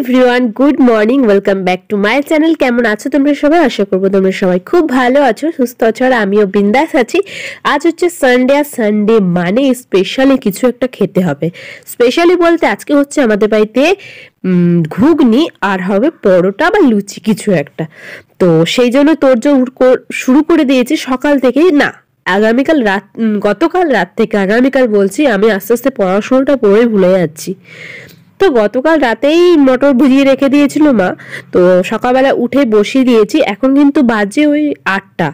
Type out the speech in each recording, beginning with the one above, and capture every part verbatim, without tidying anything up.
Everyone, good morning, welcome back to my channel. কেমন আছো তোমরা সবাই? আশা করবো তোমরা সবাই খুব ভালো আছো, সুস্থ আছো, আর আমিও বিন্দাস আছি। আজ হচ্ছে সানডে, আর সানডে মানে স্পেশালি কিছু একটা খেতে হবে। স্পেশালি বলতে আজকে হচ্ছে আমাদের বাড়িতে ঘুগনি আর হবে পরোটা বা লুচি কিছু একটা। তো সেই জন্য তোড়জোড় শুরু করে দিয়েছি সকাল থেকেই। না, আগামীকাল রাত, গতকাল রাত থেকে, আগামীকাল বলছি, আমি আস্তে আস্তে পড়াশোনাটা পড়ে ভুলে যাচ্ছি। তো গতকাল রাতেই মটর ভিজিয়ে রেখে দিয়েছিল মা, তো সকালবেলা উঠে বসিয়ে দিয়েছি। এখন কিন্তু বাজে ওই আটটা।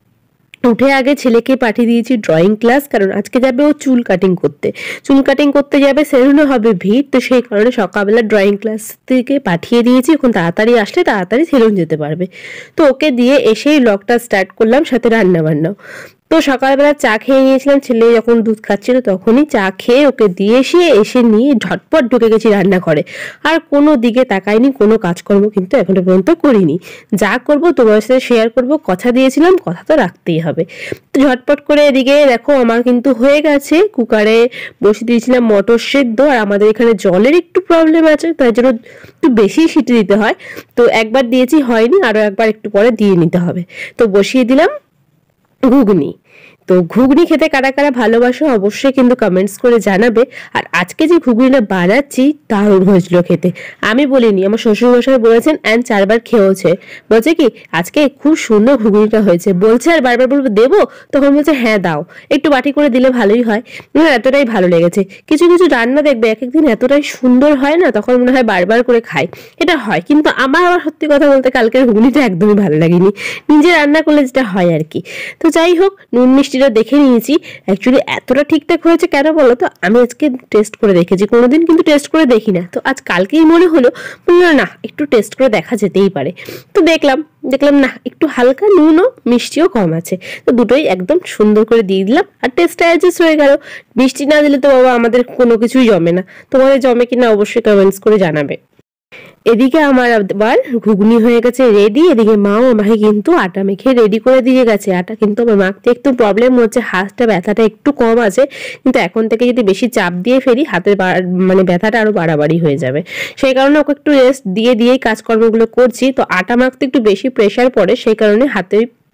উঠে আগে ছেলেকে পাঠিয়ে দিয়েছি ড্রয়িং ক্লাস, কারণ আজকে যাবে ও চুল কাটিং করতে। চুল কাটিং করতে যাবে, সেলুনে হবে ভিড়, তো সেই কারণে সকালবেলা ড্রয়িং ক্লাস থেকে পাঠিয়ে দিয়েছি। এখন তাড়াতাড়ি আসলে তাড়াতাড়ি সেলুন যেতে পারবে। তো ওকে দিয়ে এসেই ব্লগটা স্টার্ট করলাম, সাথে রান্না বান্নাও। তো সকালবেলা চা খেয়ে নিয়েছিলাম, ছেলে যখন দুধ খাচ্ছিল তখনই চা খেয়ে ওকে দিয়ে এসে এসে নিয়ে ঝটপট ঢুকে গেছি রান্নাঘরে। আর কোনো দিকে তাকাইনি, কোনো কাজকর্ম কিন্তু এখনো পর্যন্ত করিনি। যা করব তোমার সাথে শেয়ার করব, কথা দিয়েছিলাম, কথা তো রাখতেই হবে। তো ঝটপট করে এদিকে দেখো আমার কিন্তু হয়ে গেছে। কুকারে বসে দিয়েছিলাম মটর সেদ্ধ, আর আমাদের এখানে জলের একটু প্রবলেম আছে, তাই জন্য একটু বেশি সিটি দিতে হয়। তো একবার দিয়েছি হয়নি, আরও একবার একটু পরে দিয়ে নিতে হবে। তো বসিয়ে দিলাম ঘুগনি। তো ঘুগনি খেতে কারা কারা ভালোবাসো অবশ্যই কিন্তু কমেন্টস করে জানাবে। আর আজকে যে ঘুগনিটা বানাচ্ছি দারুণ হয়েছিল খেতে। আমি বলিনি, আমার শ্বশুরমশাই বলেছেন, অ্যান্ড চারবার খেয়েওছে। বলছে কি আজকে খুব সুন্দর ঘুগনিটা হয়েছে, বলছে। আর বারবার বলবো দেবো, তখন বলছে হ্যাঁ দাও, একটু বাটি করে দিলে ভালোই হয়। এতটাই ভালো লেগেছে। কিছু কিছু রান্না দেখবে এক একদিন এতটাই সুন্দর হয় না, তখন মনে হয় বারবার করে খাই, এটা হয়। কিন্তু আমার আবার সত্যি কথা বলতে কালকের ঘুগনিটা একদমই ভালো লাগেনি, নিজে রান্না করলে যেটা হয় আর কি। তো যাই হোক, নুন মিষ্টিটা দেখে নিয়েছি। অ্যাকচুয়ালি এতটা ঠিকঠাক হয়েছে কেন বলো তো, আমি আজকে টেস্ট করে দেখেছি, কোনোদিন কিন্তু টেস্ট করে দেখি না। তো আজ কালকেই মনে হলো না একটু টেস্ট করে দেখা যেতেই পারে। তো দেখলাম দেখলাম না একটু হালকা নুনও মিষ্টিও কম আছে। তো দুটোই একদম সুন্দর করে দিয়ে দিলাম, আর টেস্টটা অ্যাডজাস্ট হয়ে গেল। মিষ্টি না দিলে তো বাবা আমাদের কোনো কিছুই জমে না। তোমাদের জমে কিনা অবশ্যই কমেন্টস করে জানাবে। এদিকে আমার আবার ঘুগনি হয়ে গেছে রেডি। এদিকে মাও আমাকে কিন্তু আটা মেখে রেডি করে দিয়ে গেছে। আটা কিন্তু আমার মাখতে একটু প্রবলেম হচ্ছে, হাতটা ব্যথাটা একটু কম আছে, কিন্তু এখন থেকে যদি বেশি চাপ দিয়ে ফেলি হাতের মানে ব্যথাটা আরো বাড়াবাড়ি হয়ে যাবে। সেই কারণে ওকে একটু রেস্ট দিয়ে দিয়েই কাজকর্মগুলো করছি। তো আটা মাখতে একটু বেশি প্রেশার পড়ে, সেই কারণে হাতে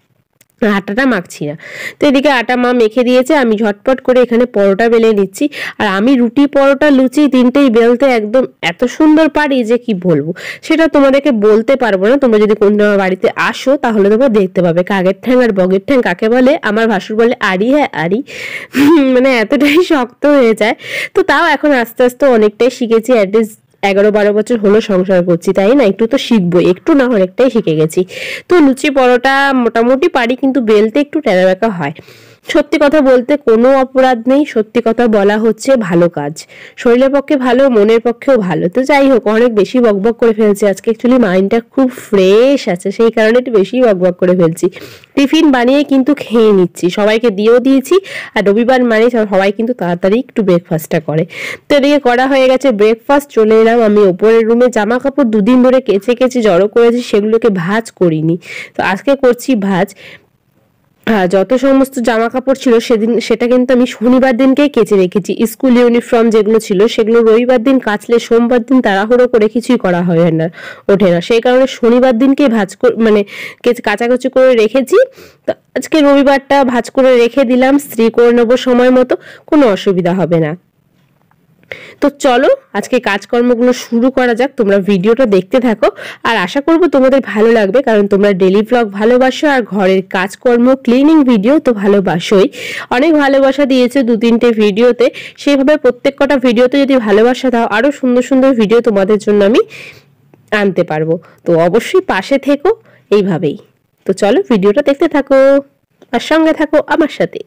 আটাটা মাখছি না। তো এদিকে আটা মা মেখে দিয়েছে, আমি ঝটপট করে এখানে পরোটা বেলে নিচ্ছি। আর আমি রুটি পরোটা লুচি তিনটেই বেলতে একদম এত সুন্দর পারি যে কি বলবো, সেটা তোমাদেরকে বলতে পারবো না। তোমরা যদি কোন আমার বাড়িতে আসো তাহলে তোমরা দেখতে পাবে। কাকের ঠ্যাং আর বগের ঠ্যাং কাকে বলে, আমার ভাসুর বলে আড়ি। হ্যাঁ আড়ি, মানে এতটাই শক্ত হয়ে যায়। তো তাও এখন আস্তে আস্তে অনেকটাই শিখেছি। অ্যাটলিস্ট এগারো বারো বছর হলো সংসার করছি, তাই না, একটু তো শিখবো, একটু না অনেকটাই শিখে গেছি। তো লুচি পরোটা মোটামুটি পারি, কিন্তু বেলতে একটু টেরা বেঁকা হয়। সত্যি কথা বলতে কোনো অপরাধ নেই, সত্যি কথা বলা হচ্ছে ভালো কাজ, শরীরের পক্ষে ভালো, মনের পক্ষেও ভালো। তো যাই হোক, অনেক বেশি বকবক করে ফেলছি আজকে। অ্যাকচুয়ালি মাইন্ডটা খুব ফ্রেশ আছে, সেই কারণে একটু বেশি বকবক করে ফেলছি। টিফিন বানিয়ে কিন্তু খেয়ে নিচ্ছি, সবাইকে দিয়েও দিয়েছি। আর রবিবার মানে সবাই কিন্তু তাড়াতাড়ি একটু ব্রেকফাস্টটা করে। তো এদিকে করা হয়ে গেছে ব্রেকফাস্ট। চলে এলাম আমি ওপরের রুমে। জামা কাপড় দুদিন ধরে কেচে কেচে জড়ো করেছি, সেগুলোকে ভাঁজ করিনি, তো আজকে করছি ভাঁজ। হ্যাঁ, যত সমস্ত জামা কাপড় ছিল সেদিন সেটা কিন্তু আমি শনিবার দিনকেই কেচে রেখেছি। স্কুল ইউনিফর্ম যেগুলো ছিল সেগুলো রবিবার দিন কাচলে সোমবার দিন তাড়াহুড়ো করে কিছুই করা হয় না, ওঠে না। সেই কারণে শনিবার দিনকেই ভাঁজ মানে কাচাকুচি করে রেখেছি। তো আজকে রবিবারটা ভাঁজ করে রেখে দিলাম, স্ত্রী করে নেবো সময় মতো, কোনো অসুবিধা হবে না। তো চলো আজকে কাজকর্মগুলো শুরু করা যাক। তোমরা ভিডিওটা দেখতে থাকো, আর আশা করবো তোমাদের ভালো লাগবে, কারণ তোমরা ডেলি ব্লগ ভালোবাসো, আর ঘরের কাজকর্ম ক্লিনিং ভিডিও তো ভালোবাসোই। অনেক ভালোবাসা দিয়েছে দু তিনটে ভিডিওতে, সেইভাবে প্রত্যেক কটা ভিডিওতে যদি ভালোবাসা দাও আরো সুন্দর সুন্দর ভিডিও তোমাদের জন্য আমি আনতে পারবো। তো অবশ্যই পাশে থেকো এইভাবেই। তো চলো ভিডিওটা দেখতে থাকো আর সঙ্গে থাকো আমার সাথে।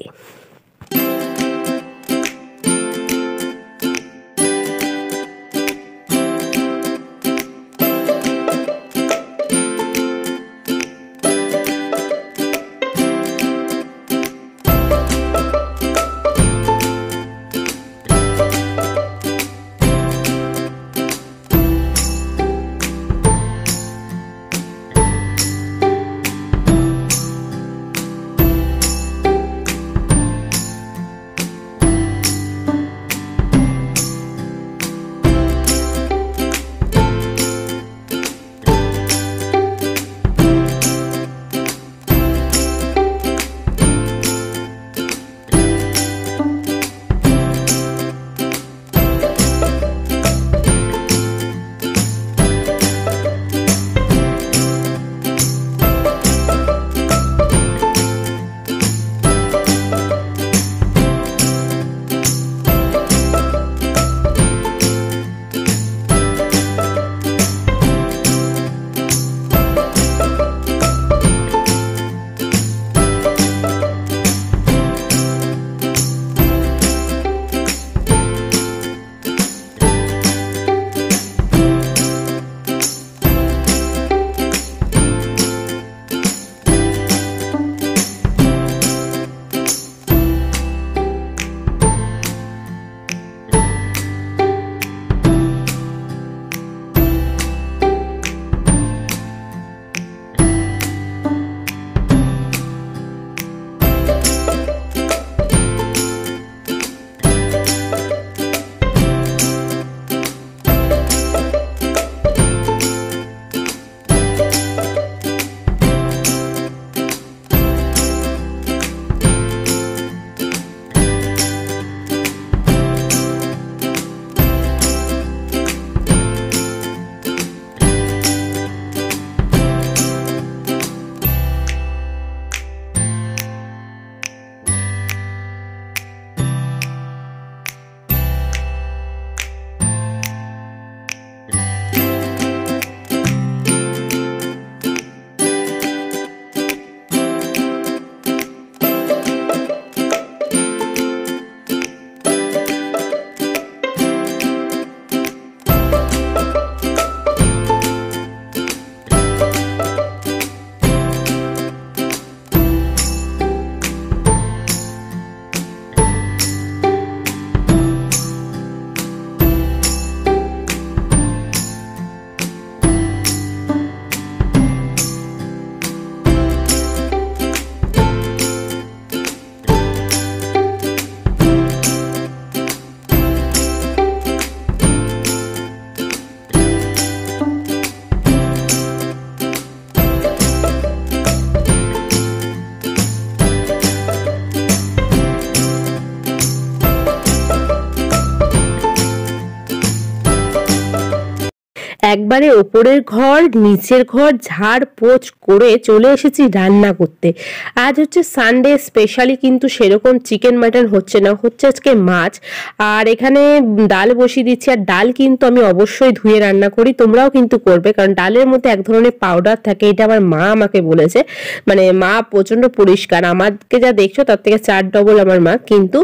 একবারে ওপরের ঘর নিচের ঘর ঝাড় পোছ করে চলে এসেছি রান্না করতে। আজ হচ্ছে সানডে, স্পেশালি কিন্তু সেরকম চিকেন মাটন হচ্ছে না, হচ্ছে আজকে মাছ। আর এখানে ডাল বসিয়ে দিচ্ছি, আর ডাল কিন্তু আমি অবশ্যই ধুয়ে রান্না করি, তোমরাও কিন্তু করবে, কারণ ডালের মধ্যে এক ধরনের পাউডার থাকে, এটা আমার মা আমাকে বলেছে। মানে মা প্রচন্ড পরিষ্কার, আমাকে যা দেখছো তার থেকে চার ডবল আমার মা, কিন্তু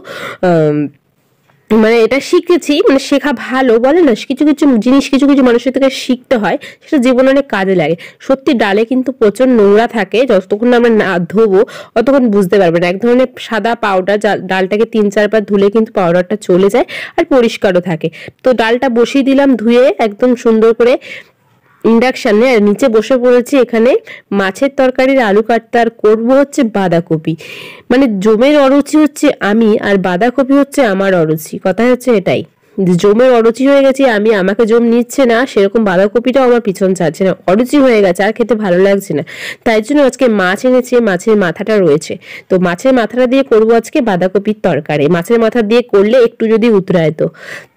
মানে এটা শিখেছি, মানে শেখা ভালো বলে না, কিছু কিছু জিনিস কিছু কিছু মানুষের থেকে শিখতে হয়, সেটা জীবনে অনেক কাজে লাগে। সত্যি ডালে কিন্তু প্রচুর নোংরা থাকে, যতক্ষণ আমরা না ধোবো অতক্ষণ বুঝতে পারবে না। এক ধরনের সাদা পাউডার, ডালটাকে তিন চারবার ধুলে কিন্তু পাউডারটা চলে যায় আর পরিষ্কারও থাকে। তো ডালটা বসিয়ে দিলাম ধুয়ে একদম সুন্দর করে ইন্ডাকশানে, আর নিচে বসে পড়েছি এখানে মাছের তরকারির আলু কাটতে, আর করবো হচ্ছে বাঁধাকপি। মানে জমের অরুচি হচ্ছে আমি, আর বাঁধাকপি হচ্ছে আমার অরুচি, কথা হচ্ছে এটাই। জমের অরুচি হয়ে গেছে আমি, আমাকে জম নিচ্ছে না, সেরকম বাঁধাকপিটাও আমার পিছন ছাড়ছে না, অরুচি হয়ে গেছে, আর খেতে ভালো লাগছে না। তাই জন্য আজকে মাছ এনেছে, মাছের মাথাটা রয়েছে, তো মাছের মাথাটা দিয়ে করবো আজকে বাঁধাকপির তরকারি। মাছের মাথা দিয়ে করলে একটু যদি উতরায় তো।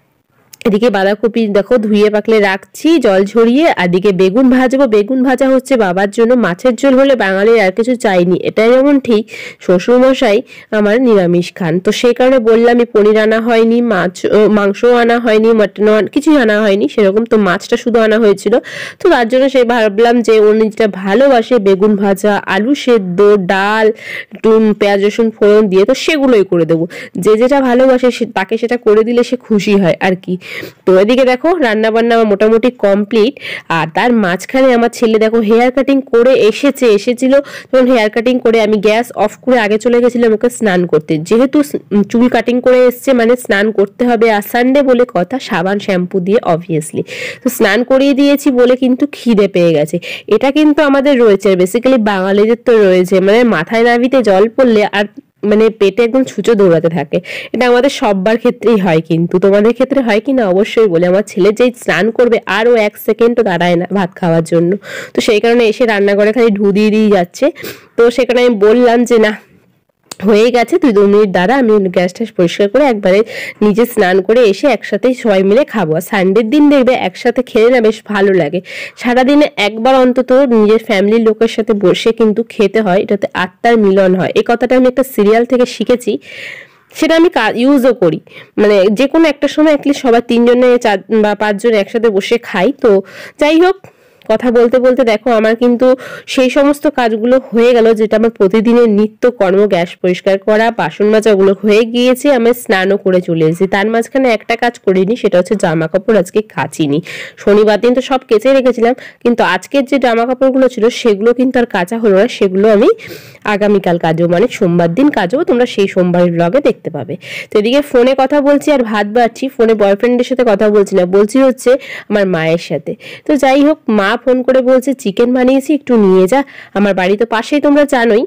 এদিকে বাঁধাকপি দেখো ধুয়ে পাকলে রাখছি জল ঝরিয়ে, আর দিকে বেগুন ভাজবো। বেগুন ভাজা হচ্ছে বাবার জন্য, মাছের ঝোল হলে বাঙালির আর কিছু চাইনি, এটাই যেমন ঠিক। শ্বশুরমশাই আমার নিরামিষ খান, তো সেই কারণে বললাম পনির আনা হয়নি, মাছ মাংসও আনা হয়নি, মাটনও কিছুই আনা হয়নি সেরকম, তো মাছটা শুধু আনা হয়েছিল। তো তার জন্য সেই ভাবলাম যে উনি যেটা ভালোবাসে বেগুন ভাজা, আলু সেদ্ধ, ডাল, একটু পেঁয়াজ রসুন ফোড়ন দিয়ে, তো সেগুলোই করে দেবো। যে যেটা ভালোবাসে তাকে সেটা করে দিলে সে খুশি হয় আর কি। তো এদিকে দেখো রান্না বান্না আমার মোটামুটি কমপ্লিট, আর তার মাঝখানে আমার ছেলে দেখো হেয়ার কাটিং করে এসেছে এসেছিল তখন হেয়ার কাটিং করে আমি গ্যাস অফ করে আগে চলে গেছিলাম ওকে স্নান করতে। যেহেতু চুল কাটিং করে এসছে মানে স্নান করতে হবে, আর সানডে বলে কথা, সাবান শ্যাম্পু দিয়ে অবভিয়াসলি। তো স্নান করিয়ে দিয়েছি বলে কিন্তু খিদে পেয়ে গেছে। এটা কিন্তু আমাদের রয়েছে, বেসিক্যালি বাঙালিদের তো রয়েছে, মানে মাথায় নাভিতে জল পড়লে আর মানে পেটে একদম ছুঁচো দৌড়াতে থাকে। এটা আমাদের সববার ক্ষেত্রেই হয়, কিন্তু তোমাদের ক্ষেত্রে হয় কি না অবশ্যই বলে। আমার ছেলে যেই স্নান করবে আরও এক সেকেন্ডও দাঁড়ায় না ভাত খাওয়ার জন্য, তো সেই কারণে এসে রান্নাঘরে খালি ঢু দিয়ে দিয়ে যাচ্ছে। তো সেখানে আমি বললাম যে না হয়ে গেছে, তুই দু মিনিট দাঁড়া, আমি গ্যাস ট্যাস পরিষ্কার করে একবারে নিজে স্নান করে এসে একসাথেই সবাই মিলে খাবো। আর সানডের দিন দেখবে একসাথে খেলে না বেশ ভালো লাগে। সারাদিনে একবার অন্তত নিজের ফ্যামিলির লোকের সাথে বসে কিন্তু খেতে হয়, এটাতে আত্মার মিলন হয়। এই কথাটা আমি একটা সিরিয়াল থেকে শিখেছি, সেটা আমি ইউজও করি। মানে যে কোনো একটা সময় অ্যাটলিস্ট সবাই তিনজনে চার বা পাঁচজন একসাথে বসে খাই। তো যাই হোক, কথা বলতে বলতে দেখো আমার কিন্তু সেই সমস্ত কাজগুলো হয়ে গেল যেটা আমার প্রতিদিনের নিত্য কর্ম, গ্যাস পরিষ্কার করা, বাসন মাজা, ওগুলো হয়ে গিয়েছে। আমি স্নানও করে চলে এসেছি। তার মাঝখানে একটা কাজ করিনি, সেটা হচ্ছে জামা কাপড় আজকে কাচিনি। শনিবার দিন তো সব কেচে রেখেছিলাম, কিন্তু আজকের যে জামা কাপড়গুলো ছিল সেগুলো কিন্তু আর কাচা হলো না, সেগুলো আমি আগামীকাল কাচবো, মানে সোমবার দিন কাচবো। তোমরা সেই সোমবারের ব্লগে দেখতে পাবে। তো এদিকে ফোনে কথা বলছি আর ভাত বাড়ছি, ফোনে বয়ফ্রেন্ডের সাথে কথা বলছি না, বলছি হচ্ছে আমার মায়ের সাথে। তো যাই হোক, মা ফোন করে বলছে চিকেন বানিয়েছি একটু নিয়ে যা, আমার বাড়ি তো পাশেই তোমরা জানোই।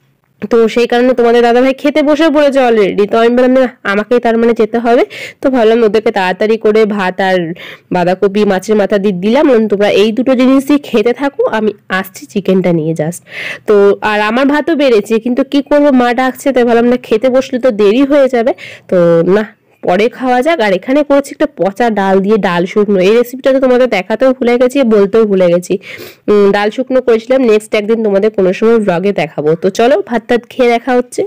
তো সেই কারণে তোমাদের দাদাভাই খেতে বসে পড়েছে অলরেডি। তো আমি বললাম না আমাকেই তার মানে যেতে হবে। তো ভাবলাম ওদেরকে তাড়াতাড়ি করে ভাত আর বাঁধাকপি মাছের মাথা দিয়ে দিলাম, তোমরা এই দুটো জিনিস দিয়ে খেতে থাকো, আমি আসছি চিকেনটা নিয়ে জাস্ট। তো আর আমার ভাতও বেড়েছে, কিন্তু কি করবো মা ডাকছে, তাই ভাবলাম না খেতে বসলে তো দেরি হয়ে যাবে, তো না পরে খাওয়া যাক। আর এখানে করেছি একটা পচা ডাল দিয়ে ডাল শুকনো, এই রেসিপিটা তো তোমাদের দেখাতেও ভুলে গেছি, বলতেও ভুলে গেছি। ডাল শুকনো করেছিলাম, নেক্সট একদিন তোমাদের কোনো সময় ব্লগে দেখাবো। তো চলো ভাত টাত খেয়ে দেখা হচ্ছে।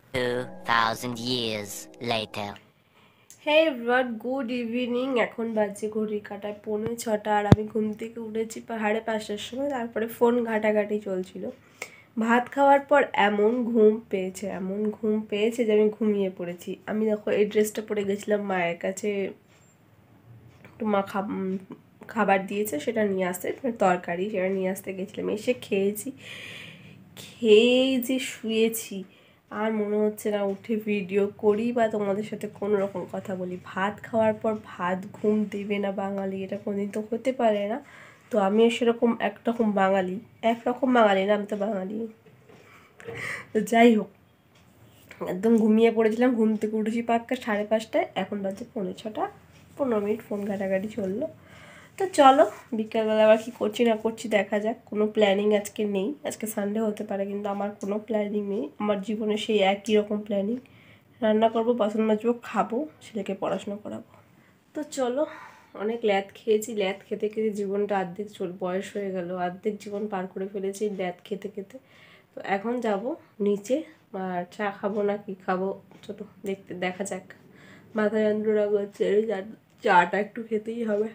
Hey everyone, good evening. এখন বাজে ঘড়ি কাটায় পৌনে ছটা, আর আমি ঘুম থেকে উঠেছি সাড়ে পাঁচটার সময়। তারপরে ফোন ঘাটাঘাটি চলছিল। ভাত খাওয়ার পর এমন ঘুম পেয়েছে, এমন ঘুম পেয়েছে যে আমি ঘুমিয়ে পড়েছি। আমি দেখো এই ড্রেসটা পরে গেছিলাম মায়ের কাছে, একটু মা খাবার দিয়েছে সেটা নিয়ে আসতে, তরকারি সেটা নিয়ে আসতে গেছিলাম। এসে খেয়েছি, খেয়েই যে শুয়েছি, আর মনে হচ্ছে না উঠে ভিডিও করি বা তোমাদের সাথে কোনো রকম কথা বলি। ভাত খাওয়ার পর ভাত ঘুম দেবে না বাঙালি, এটা কোনোদিন তো হতে পারে না। তো আমিও সেরকম একরকম বাঙালি, একরকম বাঙালি না, আমি তো বাঙালি। তো যাই হোক, একদম ঘুমিয়ে পড়েছিলাম। ঘুম থেকে উঠেছি পাক্কা সাড়ে পাঁচটায়, এখন বাজে পৌনে ছটা, পনেরো মিনিট ফোন ঘাটাঘাটি চললো। তো চলো বিকালবেলা আবার কী করছি না করছি দেখা যাক। কোনো প্ল্যানিং আজকে নেই, আজকে সানডে হতে পারে কিন্তু আমার কোনো প্ল্যানিং নেই। আমার জীবনে সেই একই রকম প্ল্যানিং, রান্না করবো, বাসন মাজবো, খাবো, ছেলেকে পড়াশোনা করাবো। তো চলো অনেক ল্যাদ খেয়েছি, ল্যাদ খেতে খেতে জীবনটা অর্ধেক চল বয়স হয়ে গেল, অর্ধেক জীবন পার করে ফেলেছি ল্যাদ খেতে খেতে। তো এখন যাব নিচে, আর চা খাবো না কি খাবো চলো দেখতে দেখা যাক। মাথা যন্ত্রণা করছে, চাটা একটু খেতেই হবে।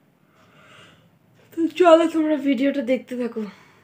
তো চলো তোমরা ভিডিওটা দেখতে থাকো।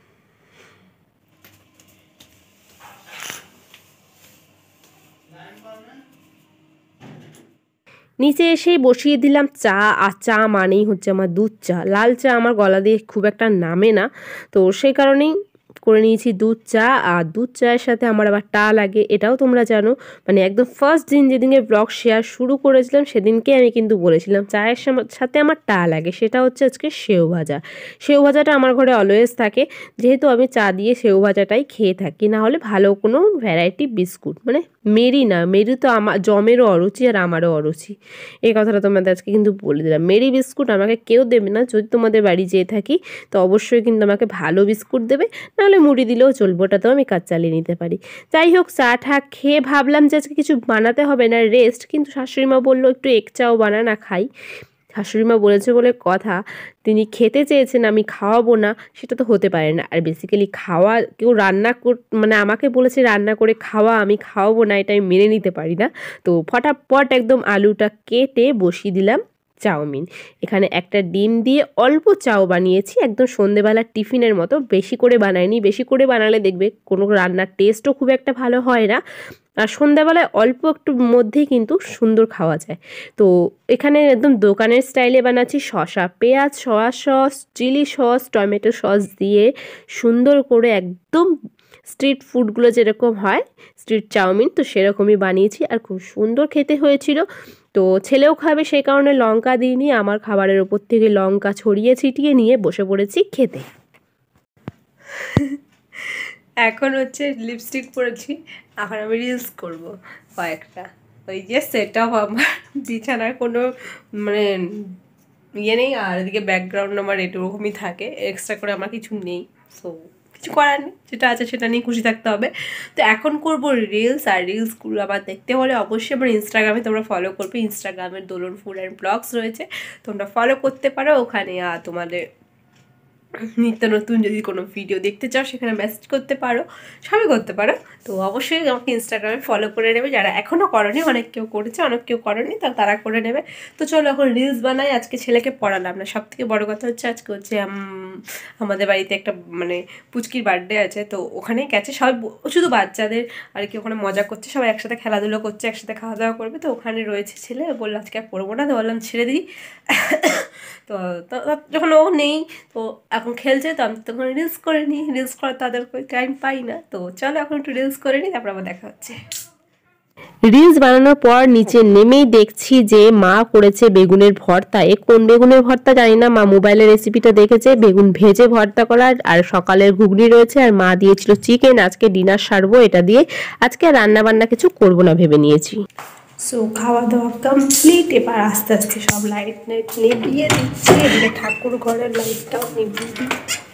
নিচে এসে বসিয়ে দিলাম চা, আর চা মানেই হচ্ছে আমার দুধ চা। লাল চা আমার গলা দিয়ে খুব একটা নামে না, তো সেই কারণেই করে নিয়েছি দুধ চা। আর দুধ চায়ের সাথে আমার আবার টা লাগে, এটাও তোমরা জানো। মানে একদম ফার্স্ট দিন যেদিনকে ব্লগ শেয়ার শুরু করেছিলাম সেদিনকে আমি কিন্তু বলেছিলাম চায়ের সাথে আমার টা লাগে, সেটা হচ্ছে আজকে সেও ভাজা। সেও ভাজাটা আমার ঘরে অলওয়েজ থাকে, যেহেতু আমি চা দিয়ে সেও ভাজাটাই খেয়ে থাকি, না হলে ভালো কোনো ভ্যারাইটি বিস্কুট, মানে মেরি না, মেরি তো আমার জমেরও অরুচি আর আমারও অরুচি, এই কথাটা তোমাদের আজকে কিন্তু বলে দিলাম। মেরি বিস্কুট আমাকে কেউ দেবে না, যদি তোমাদের বাড়ি যেয়ে থাকি তো অবশ্যই কিন্তু আমাকে ভালো বিস্কুট দেবে, নাহলে মুড়ি দিলেও চলবে, ওটাতেও আমি কাজ চালিয়ে নিতে পারি। যাই হোক, চা ঠা খেয়ে ভাবলাম যে আজকে কিছু বানাতে হবে না, রেস্ট। কিন্তু শাশুড়িমা বললো একটু এগ চাও বানা না খাই। শাশুড়িমা বলেছে বলে কথা, তিনি খেতে চেয়েছেন আমি খাওয়াবো না সেটা তো হতে পারে না। আর বেসিক্যালি খাওয়া, কেউ রান্না কর মানে আমাকে বলেছে রান্না করে খাওয়া, আমি খাওয়াবো না এটা আমি মেনে নিতে পারি না। তো ফটাফট একদম আলুটা কেটে বসিয়ে দিলাম চাউমিন। এখানে একটা ডিম দিয়ে অল্প চাও বানিয়েছি, একদম সন্ধেবেলার টিফিনের মতো, বেশি করে বানাইনি। বেশি করে বানালে দেখবে কোনো রান্নার টেস্টও খুব একটা ভালো হয় না, আর সন্ধ্যাবেলায় অল্প একটু মধ্যেই কিন্তু সুন্দর খাওয়া যায়। তো এখানে একদম দোকানের স্টাইলে বানাচ্ছি, শসা পেঁয়াজ soya sauce chilli sauce tomato sauce দিয়ে সুন্দর করে একদম স্ট্রিট ফুডগুলো যেরকম হয় স্ট্রিট চাউমিন, তো সেরকমই বানিয়েছি, আর খুব সুন্দর খেতে হয়েছিল। তো ছেলেও খাবে সেই কারণে লঙ্কা দিইনি, আমার খাবারের ওপর থেকে লঙ্কা ছড়িয়ে ছিটিয়ে নিয়ে বসে পড়েছি খেতে। এখন হচ্ছে লিপস্টিক পরেছি, এখন আমি রিলস করব কয়েকটা। ওই যে সেট আপ আমার বিছানার কোনো মানে ইয়ে নেই, আর এদিকে ব্যাকগ্রাউন্ড আমার এরকমই থাকে, এক্সট্রা করে আমার কিছু নেই। সো কিছু করার নেই, যেটা আছে সেটা নিয়ে খুশি থাকতে হবে। তো এখন করব রিলস, আর রিলসগুলো আবার দেখতে হলে অবশ্যই আমার ইনস্টাগ্রামে তোমরা ফলো করবে। ইনস্টাগ্রামের দোলন ফুড অ্যান্ড ব্লগস রয়েছে, তোমরা ফলো করতে পারো ওখানে। আর তোমাদের নিত্য নতুন যদি কোনো ভিডিও দেখতে চাও সেখানে মেসেজ করতে পারো, সবই করতে পারো। তো অবশ্যই আমাকে ইনস্টাগ্রামে ফলো করে নেবে, যারা এখনও করনি, অনেক কেউ করেছে অনেক কেউ করেনি, তা তারা করে নেবে। তো চলো এখন রিলস বানাই। আজকে ছেলেকে পড়ালাম না, সব থেকে বড়ো কথা হচ্ছে আজকে হচ্ছে আমাদের বাড়িতে একটা মানে পুচকির বার্থডে আছে, তো ওখানেই গেছে সবাই, শুধু বাচ্চাদের আর কি, ওখানে মজা করছে সবাই, একসাথে খেলাধুলো করছে, একসাথে খাওয়া দাওয়া করবে। তো ওখানে রয়েছে ছেলে, বললো আজকে আর পড়বো না, তো বললাম ছেড়ে দিই। তো যখন ও নেই তো এখন খেলছে, তো আমি তখন রিলস করে নিই, রিলস করার তাদের টাইম পাই না। তো চলো এখন একটু রিলস করে নিই, তারপর আবার দেখা হচ্ছে। রিলস বানানোর পর নিচে নেমেই দেখছি যে মা করেছে বেগুনের ভর্তা। এ কোন বেগুনের ভর্তা জানি না, মা মোবাইলে রেসিপিটা দেখেছে বেগুন ভেজে ভর্তা করার, আর সকালের ঘুগনি রয়েছে, আর মা দিয়েছিল চিকেন। আজকে ডিনার সারবো এটা দিয়ে, আজকে রান্না বান্না কিছু করবো না ভেবে নিয়েছি। সো খাওয়া দাওয়া কমপ্লিট, এবার আস্তে আস্তে সব লাইট নাইট নিভিয়ে দিচ্ছি। এদিকে ঠাকুর ঘরের লাইটটাও নিভিয়ে দিই।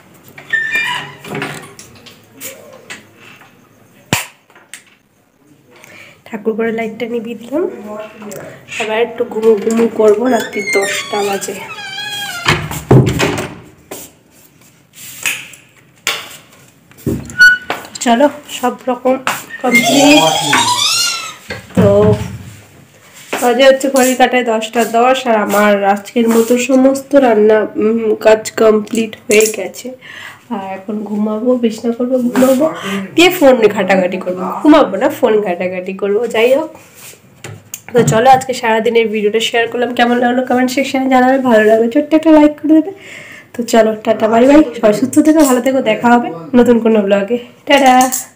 ঠাকুর ঘরের লাইটটা নিভিয়ে দিলাম, এবার একটু ঘুমু ঘুমু করবো, রাত্রি দশটা বাজে। চলো সব রকম কমপ্লিট। তো বাজে হচ্ছে ঘড়ি কাটায় দশটা দশ, আর আমার আজকের মতো সমস্ত রান্না কাজ কমপ্লিট হয়ে গেছে। আর এখন ঘুমাবো, বিছনা করবো, ঘুমাবো, দিয়ে ফোন ঘাটাঘাটি করবো, ঘুমাবো না ফোন ঘাটাঘাটি করবো। যাই হোক, তো চলো আজকে সারাদিনের ভিডিওটা শেয়ার করলাম, কেমন লাগলো কমেন্ট সেকশনে জানাবে, ভালো লাগলে ছোট্ট একটা লাইক করে দেবে। তো চলো টাটা বাই বাই, সবাই সুস্থ থেকো, ভালো থেকো, দেখা হবে নতুন কোনো ব্লগে, টাটা।